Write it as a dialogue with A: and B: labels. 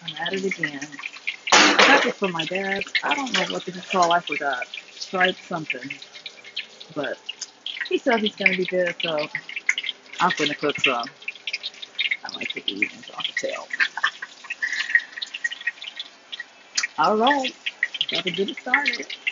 A: I'm at it again. I got this from my dad. I don't know what this is called. I forgot. Stripe something. But he says it's going to be good, so I'm going to cook some. I like to eat and talk to tell. All right. Got to get it started.